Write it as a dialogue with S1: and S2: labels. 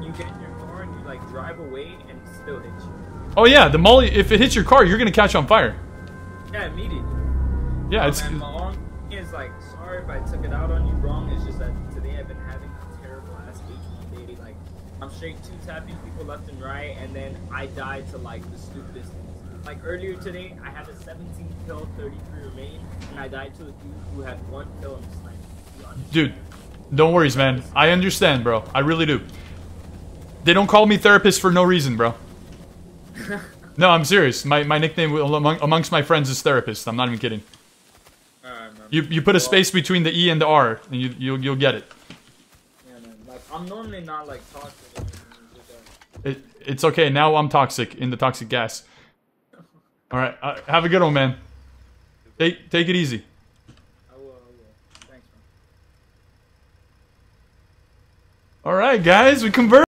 S1: you get in your car and you like drive away and it still hits you.
S2: Oh yeah, the molly. If it hits your car, you're gonna catch on fire.
S1: Yeah, immediately.
S2: Yeah, it's.
S1: Man, my arm is like, sorry if I took it out on you wrong. It's just that today I've been having a terrible ass week. Day. Like, I'm straight two tapping people left and right, and then I died to like the stupidest things. Like earlier today, I had a 17 kill, 33 remain, and I died to a dude who had 1 kill and sniped.
S2: Dude, don't worry, man. I understand, bro. I really do. They don't call me therapist for no reason, bro. No, I'm serious. My nickname amongst my friends is therapist. I'm not even kidding. You put a space between the E and the R, and you'll get it.
S1: Yeah, man. Like, I'm normally not like toxic.
S2: It's okay. Now I'm toxic in the toxic gas. All right, have a good one, man. Take it easy.
S1: I will. Thanks, man.
S2: All right, guys, we converted.